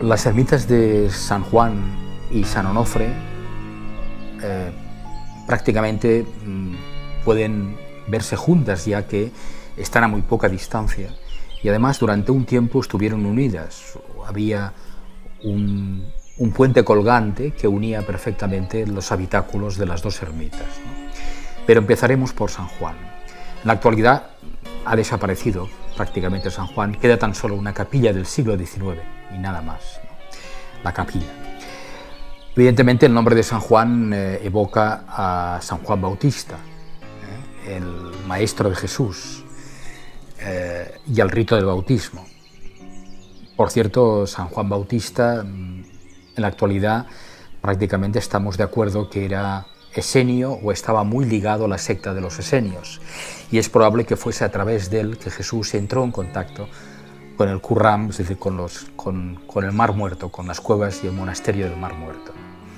Las ermitas de San Juan y San Onofre prácticamente pueden verse juntas, ya que están a muy poca distancia y además durante un tiempo estuvieron unidas. Había un puente colgante que unía perfectamente los habitáculos de las dos ermitas, ¿no? Pero empezaremos por San Juan. En la actualidad ha desaparecido prácticamente San Juan, queda tan solo una capilla del siglo XIX y nada más, ¿no? La capilla. Evidentemente el nombre de San Juan evoca a San Juan Bautista, el maestro de Jesús, y al rito del bautismo. Por cierto, San Juan Bautista, en la actualidad prácticamente estamos de acuerdo que era esenio o estaba muy ligado a la secta de los esenios, y es probable que fuese a través de él que Jesús entró en contacto con el Qumran, es decir, con el Mar Muerto, con las cuevas y el monasterio del Mar Muerto.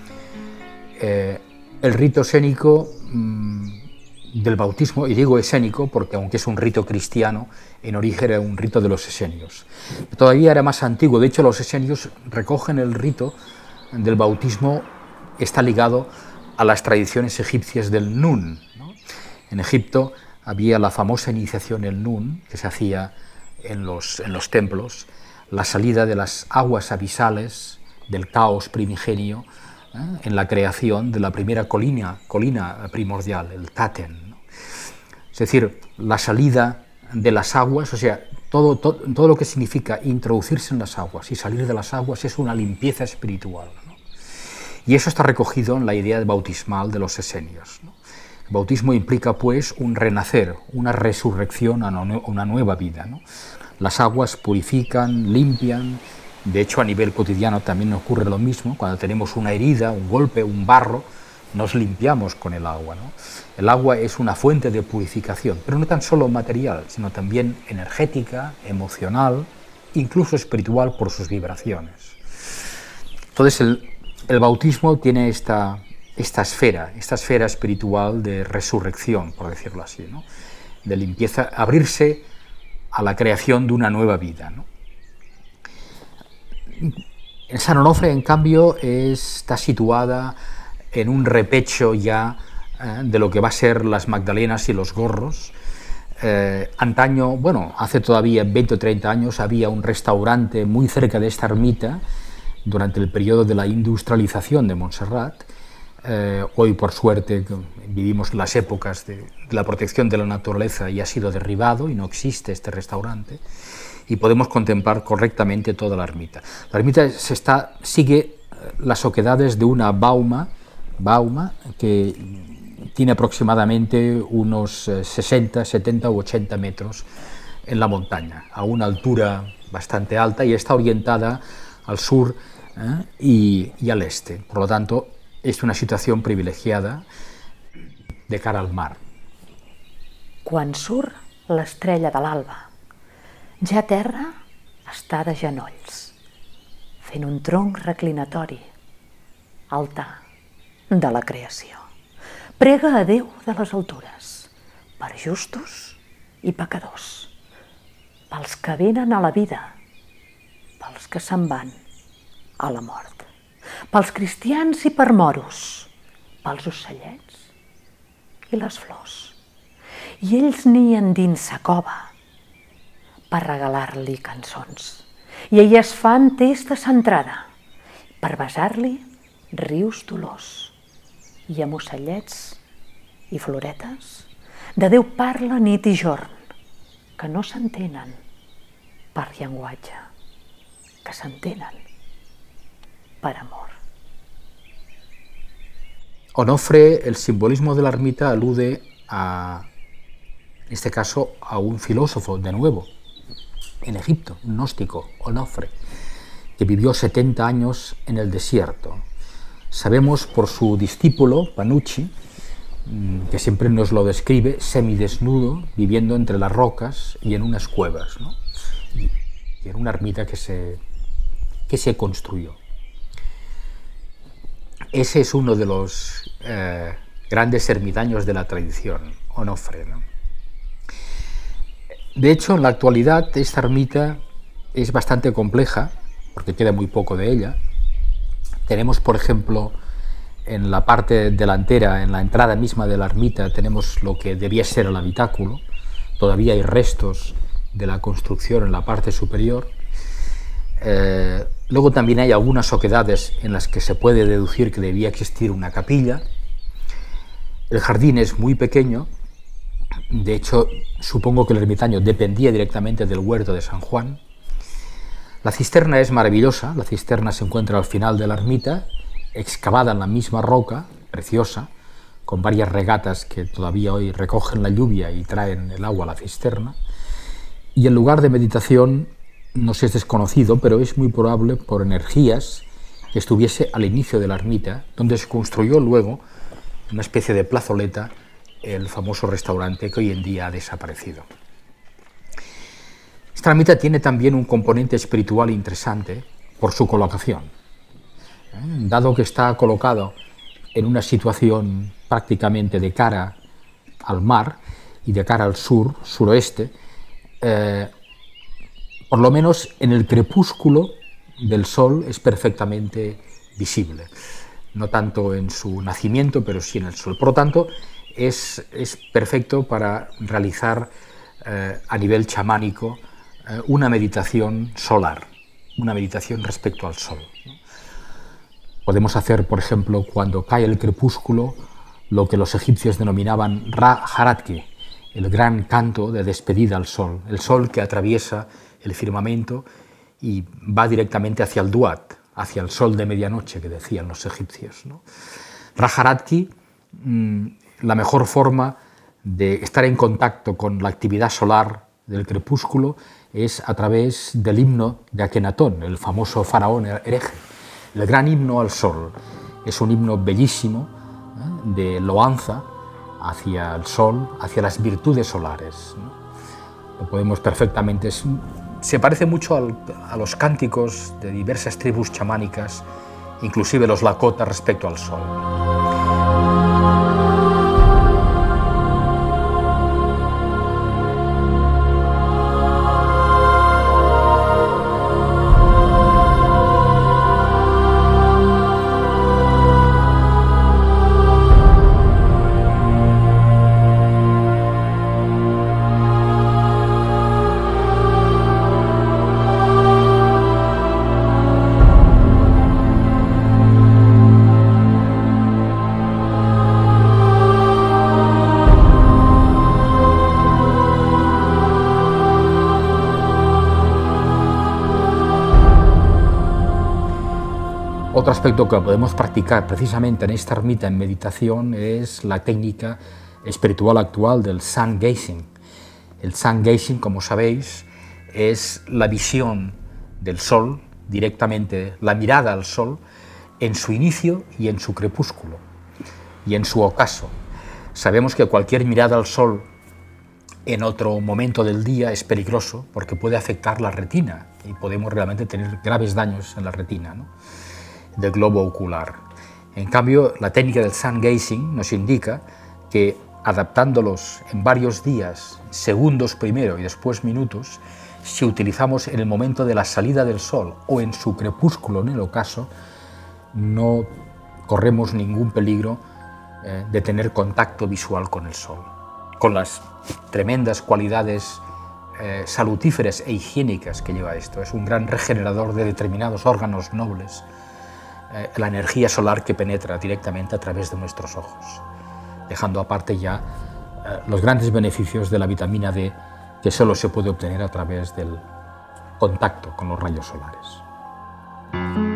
El rito esénico del bautismo, y digo escénico porque aunque es un rito cristiano, en origen era un rito de los esenios. Todavía era más antiguo, de hecho los esenios recogen el rito del bautismo, está ligado a las tradiciones egipcias del Nun, ¿no? En Egipto había la famosa iniciación, el Nun, que se hacía en los templos, la salida de las aguas abisales del caos primigenio, en la creación de la primera colina primordial, el Taten, ¿no? Es decir, la salida de las aguas, o sea, todo lo que significa introducirse en las aguas y salir de las aguas es una limpieza espiritual, ¿no? Y eso está recogido en la idea bautismal de los esenios, ¿no? El bautismo implica, pues, un renacer, una resurrección a una nueva vida, ¿no? Las aguas purifican, limpian. De hecho, a nivel cotidiano también ocurre lo mismo. Cuando tenemos una herida, un golpe, un barro, nos limpiamos con el agua, ¿no? El agua es una fuente de purificación, pero no tan solo material, sino también energética, emocional, incluso espiritual por sus vibraciones. Entonces, el bautismo tiene esta esfera espiritual de resurrección, por decirlo así, ¿no? De limpieza, abrirse a la creación de una nueva vida, ¿no? En San Onofre, en cambio, está situada en un repecho ya de lo que va a ser las Magdalenas y los Gorros. Antaño, bueno, hace todavía 20 o 30 años, había un restaurante muy cerca de esta ermita durante el periodo de la industrialización de Montserrat. Hoy, por suerte, vivimos las épocas de la protección de la naturaleza y ha sido derribado y no existe este restaurante, y podemos contemplar correctamente toda la ermita. La ermita sigue las oquedades de una bauma que tiene aproximadamente unos 60, 70 u 80 metros en la montaña, a una altura bastante alta, y está orientada al sur y al este. Por lo tanto, es una situació privilegiada de cara al mar. Quan surt l'estrella de l'alba, ja terra està de genolls, fent un tronc reclinatori, altar de la creació. Prega a Déu de les altures, per justos i pecadors, pels que venen a la vida, pels que se'n van a la mort, pels cristians i per moros, pels ocellets i les flors. I ells nien dins sa cova per regalar-li cançons. I elles fan testa centrada per besar-li rius dolors. I amb ocellets i floretes de Déu parla nit i jorn, que no s'entenen per llenguatge, que s'entenen per amor. Onofre, el simbolismo de la ermita alude en este caso, a un filósofo, de nuevo, en Egipto, un gnóstico, Onofre, que vivió 70 años en el desierto. Sabemos por su discípulo, Panucci, que siempre nos lo describe semidesnudo, viviendo entre las rocas y en unas cuevas, ¿no? Y en una ermita que se construyó. Ese es uno de los grandes ermitaños de la tradición, Onofre, ¿no? De hecho, en la actualidad esta ermita es bastante compleja porque queda muy poco de ella. Tenemos, por ejemplo, en la parte delantera, en la entrada misma de la ermita, tenemos lo que debía ser el habitáculo. Todavía hay restos de la construcción en la parte superior. Luego también hay algunas oquedades en las que se puede deducir que debía existir una capilla. El jardín es muy pequeño. De hecho, supongo que el ermitaño dependía directamente del huerto de San Juan. La cisterna es maravillosa. La cisterna se encuentra al final de la ermita, excavada en la misma roca, preciosa, con varias regatas que todavía hoy recogen la lluvia y traen el agua a la cisterna. Y el lugar de meditación no sé, es desconocido, pero es muy probable por energías que estuviese al inicio de la ermita, donde se construyó luego una especie de plazoleta, el famoso restaurante que hoy en día ha desaparecido. Esta ermita tiene también un componente espiritual interesante por su colocación. Dado que está colocado en una situación prácticamente de cara al mar y de cara al sur, suroeste, por lo menos en el crepúsculo del sol es perfectamente visible. No tanto en su nacimiento, pero sí en el sol. Por lo tanto, es perfecto para realizar a nivel chamánico una meditación solar, una meditación respecto al sol. Podemos hacer, por ejemplo, cuando cae el crepúsculo, lo que los egipcios denominaban Ra Haratki, el gran canto de despedida al sol, el sol que atraviesa el firmamento y va directamente hacia el Duat, hacia el sol de medianoche que decían los egipcios, ¿no? Ra Haratki, la mejor forma de estar en contacto con la actividad solar del crepúsculo es a través del himno de Akenatón, el famoso faraón hereje, el gran himno al sol. Es un himno bellísimo, de loanza hacia el sol, hacia las virtudes solares, ¿no? Lo podemos perfectamente. Se parece mucho a los cánticos de diversas tribus chamánicas, inclusive los Lakota, respecto al sol. Otro aspecto que podemos practicar precisamente en esta ermita en meditación es la técnica espiritual actual del sun gazing. El sun gazing, como sabéis, es la visión del sol, directamente la mirada al sol, en su inicio y en su crepúsculo, y en su ocaso. Sabemos que cualquier mirada al sol en otro momento del día es peligroso porque puede afectar la retina y podemos realmente tener graves daños en la retina, ¿no?, del globo ocular. En cambio, la técnica del sun gazing nos indica que adaptándolos en varios días, segundos primero y después minutos, si utilizamos en el momento de la salida del sol o en su crepúsculo, en el ocaso, no corremos ningún peligro de tener contacto visual con el sol, con las tremendas cualidades salutíferas e higiénicas que lleva esto. Es un gran regenerador de determinados órganos nobles, la energía solar que penetra directamente a través de nuestros ojos, dejando aparte ya los grandes beneficios de la vitamina D que solo se puede obtener a través del contacto con los rayos solares.